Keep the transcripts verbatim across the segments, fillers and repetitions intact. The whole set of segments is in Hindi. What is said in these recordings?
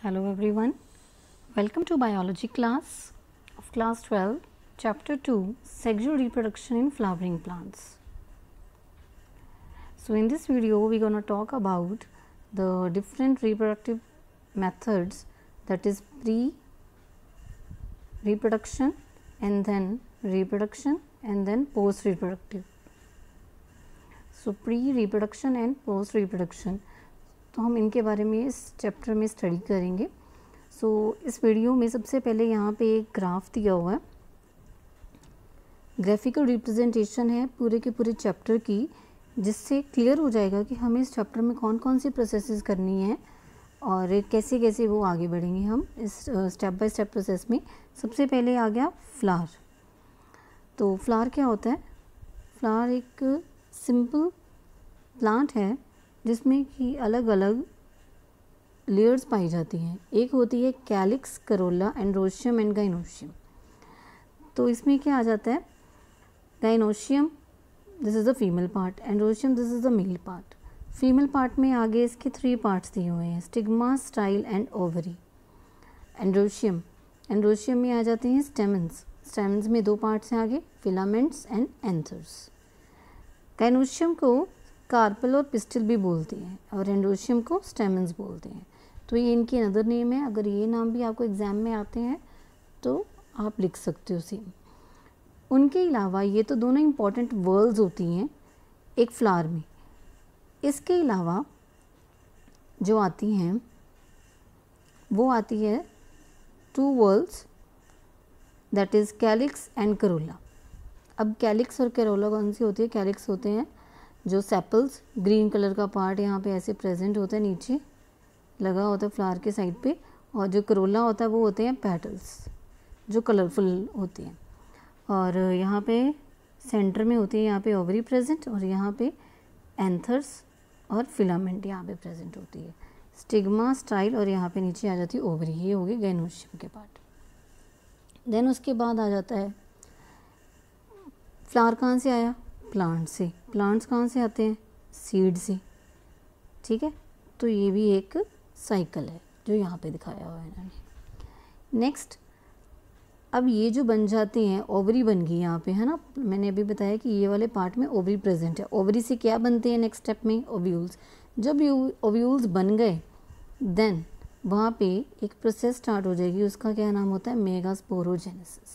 Hello everyone, welcome to biology class of class twelve, chapter two, sexual reproduction in flowering plants. So in this video we are going to talk about the different reproductive methods, that is pre reproduction and then reproduction and then post reproductive. So pre reproduction and post reproduction, तो हम इनके बारे में इस चैप्टर में स्टडी करेंगे. सो so, इस वीडियो में सबसे पहले यहाँ पे एक ग्राफ दिया हुआ है, ग्राफिकल रिप्रेजेंटेशन है पूरे के पूरे चैप्टर की, जिससे क्लियर हो जाएगा कि हमें इस चैप्टर में कौन कौन सी प्रोसेसेस करनी है और कैसे कैसे वो आगे बढ़ेंगे हम इस स्टेप बाय स्टेप प्रोसेस में. सबसे पहले आ गया फ्लावर. तो फ्लावर क्या होता है? फ्लावर एक सिंपल प्लांट है जिसमें कि अलग अलग लेयर्स पाई जाती हैं. एक होती है calyx, corolla, androecium and gynoecium. तो इसमें क्या आ जाता है? Gynoecium this is the female part, androecium this is the male part. Female part में आगे इसके थ्री पार्ट्स दिए हुए हैं, stigma, style and ovary. Androecium androecium में आ जाते हैं स्टेमन्स. स्टेमन्स में दो पार्ट्स हैं आगे, फिलामेंट्स एंड एंथर्स. गाइनोशियम को कार्पल और पिस्टिल भी बोलते हैं और एंड्रोशियम को स्टेमन्स बोलते हैं. तो ये इनके अनदर नेम है. अगर ये नाम भी आपको एग्ज़ाम में आते हैं तो आप लिख सकते हो सेम. उनके अलावा ये तो दोनों इम्पॉर्टेंट वर्ल्स होती हैं एक फ्लावर में. इसके अलावा जो आती हैं वो आती है two whorls, that is calyx and corolla. अब कैलिक्स और करोला कौन सी होती है? कैलिक्स होते हैं जो सेपल्स, ग्रीन कलर का पार्ट यहाँ पे ऐसे प्रेजेंट होता है, नीचे लगा होता है फ्लावर के साइड पे. और जो करोला होता है वो होते हैं पेटल्स जो कलरफुल होते हैं. और यहाँ पे सेंटर में होती है यहाँ पे ओवरी प्रेजेंट, और यहाँ पे एंथर्स और फिलामेंट यहाँ पे प्रेजेंट होती है. स्टिग्मा, स्टाइल और यहाँ पे नीचे आ जाती है ओवरी. ये हो गए गाइनोशियम के पार्ट. देन उसके बाद आ जाता है फ्लावर. कहाँ से आया? प्लांट से. प्लांट्स कहाँ से आते हैं? सीड से. ठीक है, तो ये भी एक साइकिल है जो यहाँ पे दिखाया हुआ है इन्होंने. नेक्स्ट, अब ये जो बन जाते हैं, ओवरी बन गई यहाँ पे, है ना. मैंने अभी बताया कि ये वाले पार्ट में ओवरी प्रेजेंट है. ओवरी से क्या बनते हैं नेक्स्ट स्टेप में? ओव्यूल्स. जब ओव्यूल्स बन गए देन वहाँ पे एक प्रोसेस स्टार्ट हो जाएगी. उसका क्या नाम होता है? मेगास्पोरोजेनेसिस.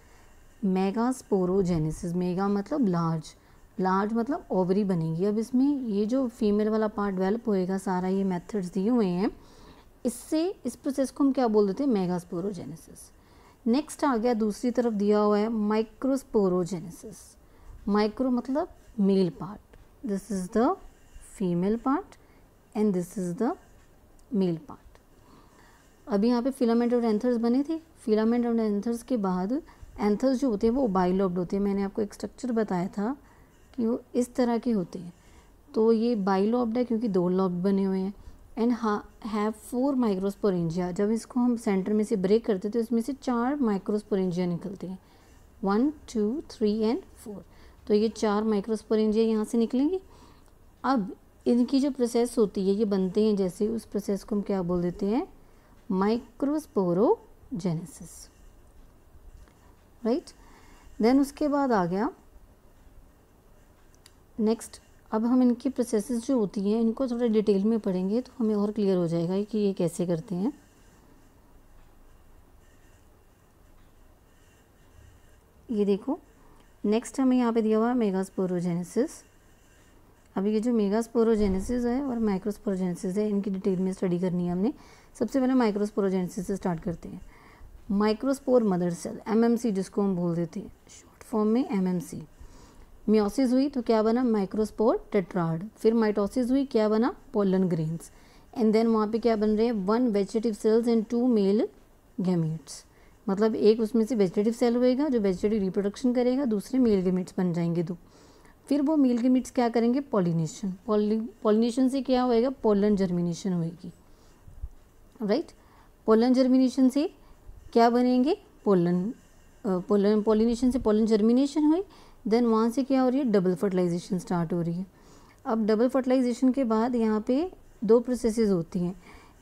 मेगास्पोरोजेनेसिस, मेगा मतलब लार्ज, लार्ज मतलब ओवरी बनेगी. अब इसमें ये जो फीमेल वाला पार्ट डेवलप होएगा, सारा ये मेथड्स दिए हुए हैं, इससे इस प्रोसेस को हम क्या बोल देते हैं? मेगास्पोरोजेनेसिस. नेक्स्ट आ गया दूसरी तरफ दिया हुआ है माइक्रोस्पोरोजेनेसिस. माइक्रो मतलब male part, this is the female part and this is the male part. अभी यहाँ पे फिलामेंट और एंथर्स बने थे. फिलामेंट और एंथर्स के बाद एंथर्स जो होते हैं वो बाइलोब्ड होते हैं. मैंने आपको एक स्ट्रक्चर बताया था कि वो इस तरह के होते हैं. तो ये बाइलोब्ड है क्योंकि दो लॉब्ड बने हुए हैं. And have four microsporangia. जब इसको हम सेंटर में से ब्रेक करते हैं तो इसमें से चार माइक्रोस्पोरेंजिया निकलते हैं, one, two, three and four. तो ये चार माइक्रोस्पोरेंजिया यहाँ से निकलेंगे. अब इनकी जो प्रोसेस होती है, ये बनते हैं जैसे, उस प्रोसेस को हम क्या बोल देते हैं? माइक्रोस्पोरोजेनेसिस. राइट. देन उसके बाद आ गया नेक्स्ट. अब हम इनकी प्रोसेसेस जो होती हैं इनको थोड़ा डिटेल में पढ़ेंगे तो हमें और क्लियर हो जाएगा कि ये कैसे करते हैं. ये देखो, नेक्स्ट हमें यहाँ पे दिया हुआ है मेगास्पोरोजेनेसिस. अब ये जो मेगास्पोरोजेनेसिस है और माइक्रोस्पोरोजेनेसिस है, इनकी डिटेल में स्टडी करनी है हमने. सबसे पहले माइक्रोस्पोरोजेनेसिस से स्टार्ट करते हैं. माइक्रोस्पोर मदर सेल, एमएमसी जिसको हम बोल देते हैं शॉर्ट फॉर्म में एमएमसी. मियोसिस हुई तो क्या बना? Microspore tetrad. फिर माइटोसिस हुई, क्या बना? Pollen grains. एंड देन वहाँ पे क्या बन रहे हैं? One vegetative cells and two male gametes. मतलब एक उसमें से वेजिटेटिव सेल होएगा जो वेजिटेटिव रिप्रोडक्शन करेगा, दूसरे मेल गैमीट्स बन जाएंगे दो. फिर वो मेल गैमीट्स क्या करेंगे? पॉलिनेशन. पॉलिनेशन से क्या होएगा? पोलन जर्मिनेशन होएगी. राइट. पोलन जर्मिनेशन से क्या बनेंगे? पोलन. पोलन पॉलिनेशन से पोलन जर्मिनेशन हुई. देन वहाँ से क्या हो रही है? डबल फर्टिलाइजेशन स्टार्ट हो रही है. अब डबल फर्टिलाइजेशन के बाद यहाँ पे दो प्रोसेसेस होती हैं.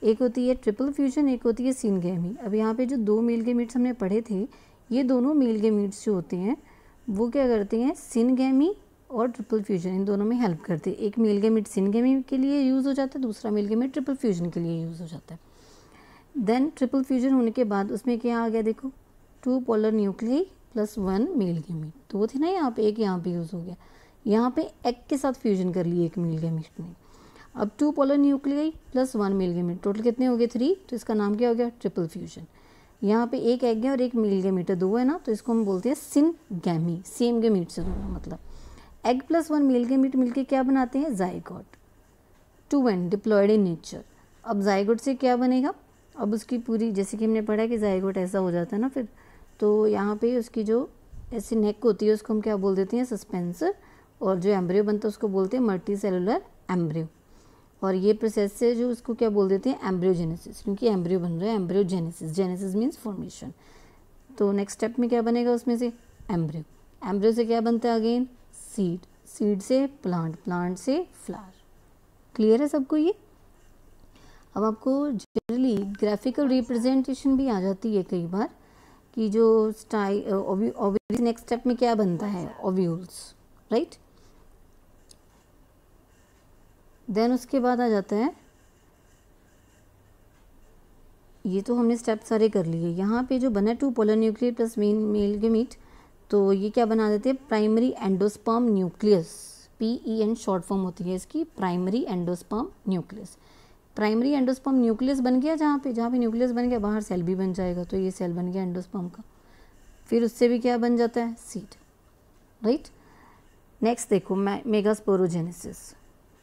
एक होती है ट्रिपल फ्यूजन, एक होती है सिनगैमी। अब यहाँ पे जो दो मेल गैमीट्स हमने पढ़े थे, ये दोनों मेल गैमीट्स जो होते हैं वो क्या करते हैं, सिनगैमी और ट्रिपल फ्यूजन इन दोनों में हेल्प करते हैं। एक मेल गैमीट सिनगैमी के लिए यूज़ हो जाता है, दूसरा मेल गैमीट ट्रिपल फ्यूजन के लिए यूज़ हो जाता है। देन ट्रिपल फ्यूजन होने के बाद उसमें क्या आ गया, देखो two polar nuclei plus one male gamete, तो वो थे ना यहाँ पे, एक यहाँ पे यूज़ हो गया, यहाँ पे एग के साथ फ्यूजन कर लिए एक मेल गैमीट ने। अब two polar nuclei plus one male gamete, total कितने हो गए, थ्री, तो इसका नाम क्या हो गया, ट्रिपल फ्यूजन। यहाँ पे एक एग है और एक मेल गैमीट है, दो है ना, तो इसको हम बोलते हैं सिनगैमी, सेम गैमीट से दोनों, मतलब egg plus one male gamete मिलके क्या बनाते हैं, zygote, two N diploid in nature. अब जाइगोट से क्या बनेगा, अब उसकी पूरी, जैसे कि हमने पढ़ा है कि जाइगोट ऐसा हो जाता है ना फिर, तो यहाँ पे उसकी जो ऐसी नेक होती है उसको हम क्या बोल देते हैं, सस्पेंसर, और जो एम्ब्रियो बनता है उसको बोलते हैं मल्टी सेलुलर एम्ब्रियो। और ये प्रोसेस से जो उसको क्या बोल देते हैं, एम्ब्रियोजेनेसिस, क्योंकि एम्ब्रियो बन रहा है, एम्ब्रियोजेनेसिस, जेनेसिस मीन्स फॉर्मेशन। तो नेक्स्ट स्टेप में क्या बनेगा उसमें से, एम्ब्रियो। एम्ब्रियो से क्या बनता है, अगेन सीड, सीड से प्लांट, प्लांट से फ्लावर। क्लियर है सबको ये। अब आपको जनरली ग्राफिकल रिप्रेजेंटेशन भी आ जाती है कई बार, कि जो स्टाई ओव्यूल्स, नेक्स्ट स्टेप में क्या बनता है, ओव्यूल्स, राइट। देन उसके बाद आ जाता है, ये तो हमने स्टेप सारे कर लिए। यहाँ पे जो बना two polar nuclear plus main male gamete, तो ये क्या बना देते हैं, primary endosperm nucleus, P E N short form होती है इसकी, primary endosperm nucleus. Primary endosperm nucleus बन गया, जहाँ पे जहाँ पे न्यूक्लियस बन गया बाहर सेल भी बन जाएगा, तो ये सेल बन गया एंडोस्पर्म का। फिर उससे भी क्या बन जाता है, सीड, राइट। नेक्स्ट देखो मेगास्पोरोजेनेसिस।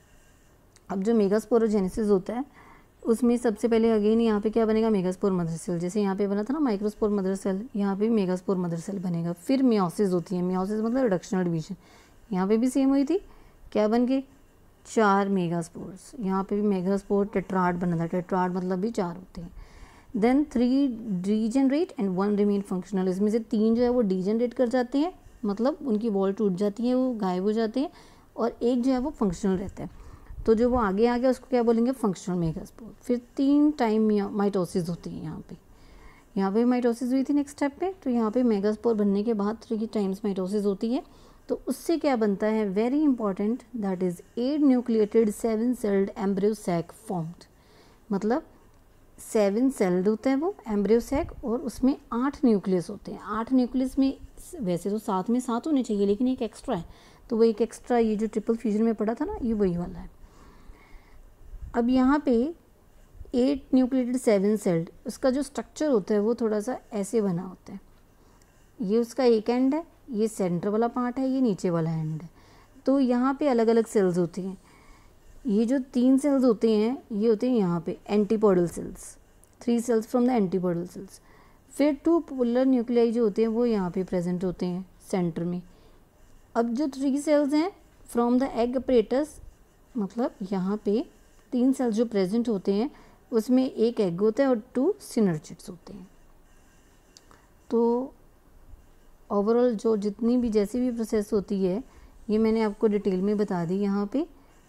अब जो मेगास्पोरोजेनेसिस होता है उसमें सबसे पहले अगेन यहाँ पे क्या बनेगा, मेगास्पोर मदर सेल, जैसे यहाँ पे बना था ना माइक्रोस्पोर मदर सेल, यहाँ पे भी मेगास्पोर मदर सेल बनेगा। फिर मियोसिस होती है, मियोसिस मतलब रिडक्शनल डिवीजन, यहाँ पे भी सेम हुई थी, क्या बन गए, चार मेगास्पोर्स। यहाँ पे भी मेगास्पोर टेट्राड बना था, टेट्राड मतलब भी चार होते हैं। Then three degenerate and one remain functional, इसमें से तीन जो है वो डीजेनरेट कर जाते हैं, मतलब उनकी वॉल टूट जाती है, वो गायब हो जाते हैं, और एक जो है वो फंक्शनल रहता है। तो जो वो आगे आ गया उसको क्या बोलेंगे, फंक्शनल मेगास्पोर। फिर तीन टाइम माइटोसिस होती है, यहाँ पे यहाँ पे माइटोसिस हुई थी नेक्स्ट स्टेप पे, तो यहाँ पे मेगास्पोर बनने के बाद थ्री टाइम्स माइटोसिस होती है। तो उससे क्या बनता है, very important, that is eight nucleated seven celled embryo sac formed, मतलब सेवन सेल्ड होता है वो एम्ब्रियो सैक, और उसमें आठ न्यूक्लियस होते हैं। आठ न्यूक्लियस में वैसे तो सात में सात होने चाहिए, लेकिन एक एक्स्ट्रा है, तो वो एक एक्स्ट्रा, ये जो ट्रिपल फ्यूजन में पड़ा था ना, ये वही वाला है। अब यहाँ पे एट न्यूक्लिएटेड सेवन सेल्ड, उसका जो स्ट्रक्चर होता है वो थोड़ा सा ऐसे बना होता है, ये उसका एक एंड है, ये सेंटर वाला पार्ट है, ये नीचे वाला एंड है। तो यहाँ पे अलग अलग सेल्स होती हैं। ये जो तीन सेल्स होते हैं ये होते हैं यहाँ पे antipodal cells, three cells from the antipodal cells. फिर टू पोलर न्यूक्लियाई जो होते हैं वो यहाँ पे प्रेजेंट होते हैं सेंटर में। अब जो थ्री सेल्स हैं फ्रॉम द एग अपरेटस, मतलब यहाँ पे तीन सेल्स जो प्रेजेंट होते हैं उसमें एक एग होता है और टू सिनर्जिड्स होते हैं। तो ओवरऑल जो जितनी भी जैसी भी प्रोसेस होती है ये मैंने आपको डिटेल में बता दी यहाँ पे,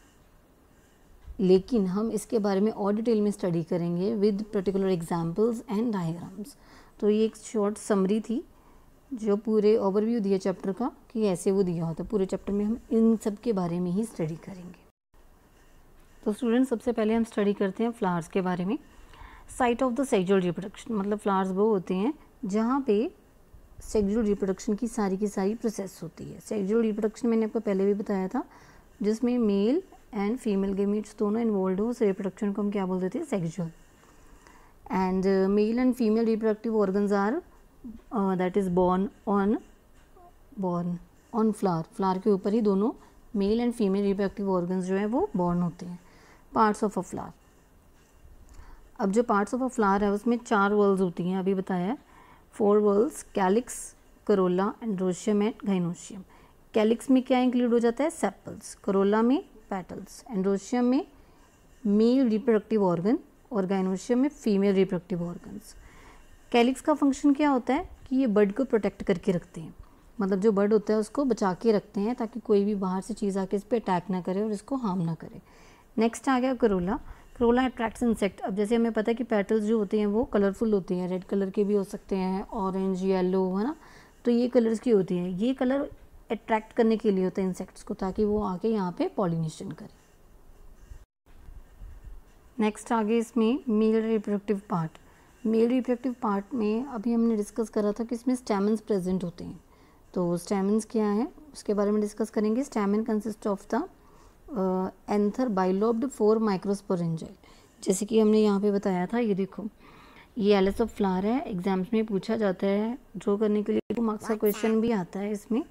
लेकिन हम इसके बारे में और डिटेल में स्टडी करेंगे with particular examples and diagrams. तो ये एक शॉर्ट समरी थी जो पूरे ओवरव्यू दिया चैप्टर का कि ऐसे वो दिया होता है। पूरे चैप्टर में हम इन सब के बारे में ही स्टडी करेंगे। तो स्टूडेंट्स सबसे पहले हम स्टडी करते हैं फ्लावर्स के बारे में। Site of the sexual reproduction, मतलब फ्लावर्स वो होते हैं जहाँ पे सेक्सुअल रिप्रोडक्शन की सारी की सारी प्रोसेस होती है। सेक्सुअल रिप्रोडक्शन मैंने आपको पहले भी बताया था, जिसमें मेल एंड फीमेल गेमीट्स दोनों इन्वॉल्व हो, उस रिप्रोडक्शन को हम क्या बोल देते हैं, sexual. And male and female reproductive organs are that is born on born on flower, flower के ऊपर ही दोनों male and female reproductive organs जो है वो बॉर्न होते हैं। पार्ट्स ऑफ अ फ्लावर, अब जो पार्ट्स ऑफ अ फ्लावर है उसमें चार वर्ल्स होती हैं, अभी बताया, four whorls, calyx, corolla, androecium and gynoecium. Calyx में क्या इंक्लूड हो जाता है, सेपल्स, करोला में पेटल्स, एंड्रोशियम में मेल रिप्रोडक्टिव ऑर्गन और गाइनोशियम में फीमेल रिप्रोडक्टिव ऑर्गन्स। कैलिक्स का फंक्शन क्या होता है कि ये बर्ड को प्रोटेक्ट करके रखते हैं, मतलब जो बर्ड होता है उसको बचा के रखते हैं ताकि कोई भी बाहर से चीज़ आके इस पर अटैक ना करे और इसको हार्म ना करे। नेक्स्ट आ गया करोला। Corolla attracts insect. अब जैसे हमें पता है कि पेटल्स जो होते हैं वो कलरफुल होते हैं, रेड कलर के भी हो सकते हैं, ऑरेंज, येलो, है ना, तो ये कलर्स की होती हैं। ये कलर अट्रैक्ट करने के लिए होता है इंसेक्ट्स को, ताकि वो आके यहाँ पे पॉलिनेशन करें। नेक्स्ट आगे इसमें male reproductive part. Male reproductive part में अभी हमने डिस्कस करा था कि इसमें स्टैमेंस प्रेजेंट होते हैं। तो स्टैमेंस क्या है उसके बारे में डिस्कस करेंगे। Stamen consist of the anther bilobed four microsporangia. जैसे कि हमने यहाँ पे बताया था, ये देखो ये एलिस ऑफ फ्लावर है, एग्जाम्स में पूछा जाता है, ड्रॉ करने के लिए मार्क्स का क्वेश्चन भी आता है इसमें।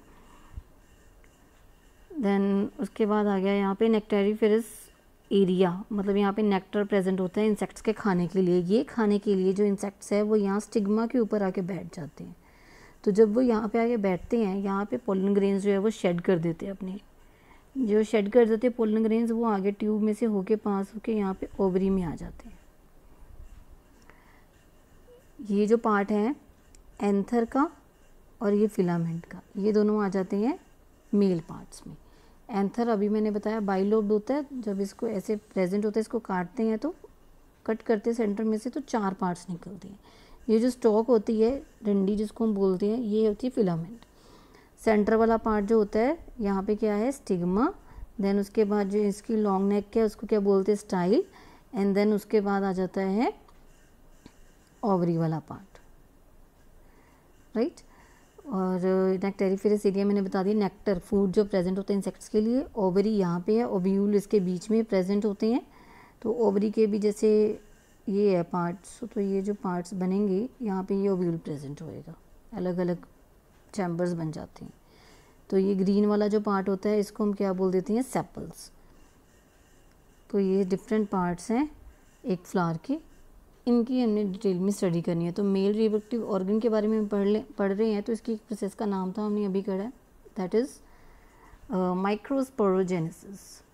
देन उसके बाद आ गया यहाँ पे नेक्टेरिफेरस एरिया, मतलब यहाँ पे नेक्टर प्रेजेंट होता है इंसेक्ट्स के खाने के लिए। ये खाने के लिए जो इंसेक्ट्स है वो यहाँ स्टिग्मा के ऊपर आके बैठ जाते हैं। तो जब वो यहाँ पे आके बैठते हैं, यहाँ पे पोलन ग्रेन्स जो है वो शेड कर देते हैं अपने, जो शेड कर देते हैं पोलन ग्रेन्स, वो आगे ट्यूब में से होके पास होके यहाँ पे ओवरी में आ जाते हैं। ये जो पार्ट है एंथर का और ये फिलामेंट का, ये दोनों आ जाते हैं मेल पार्ट्स में। एंथर अभी मैंने बताया बाइलोब्ड होता है, जब इसको ऐसे प्रेजेंट होता है, इसको काटते हैं तो कट करते हैं सेंटर में से तो चार पार्ट्स निकलते हैं। ये जो स्टॉक होती है, डंडी जिसको हम बोलते हैं, ये होती है फिलामेंट। सेंटर वाला पार्ट जो होता है यहाँ पे क्या है, स्टिग्मा। देन उसके बाद जो इसकी लॉन्ग नेक है उसको क्या बोलते हैं, स्टाइल। एंड देन उसके बाद आ जाता है ओवरी वाला पार्ट, राइट। और नेक्टेरिफेरस एरिया मैंने बता दिया, नेक्टर फूड जो प्रेजेंट होता है इंसेक्ट्स के लिए। ओवरी यहाँ पे है, ओव्यूल इसके बीच में प्रेजेंट होते हैं। तो ओवरी के भी जैसे ये है पार्ट्स, तो ये जो पार्ट्स बनेंगे यहाँ पे ये ओव्यूल प्रेजेंट होएगा, अलग अलग चैम्बर्स बन जाते हैं। तो ये ग्रीन वाला जो पार्ट होता है इसको हम क्या बोल देते हैं, सेपल्स। तो ये डिफरेंट पार्ट्स हैं एक फ्लावर के, इनकी हमने डिटेल में स्टडी करनी है। तो मेल रिप्रोडक्टिव ऑर्गन के बारे में पढ़ ले पढ़ रहे हैं, तो इसकी प्रोसेस का नाम था हमने अभी करा है, दैट इज़ माइक्रोस्पोरोजेनेसिस।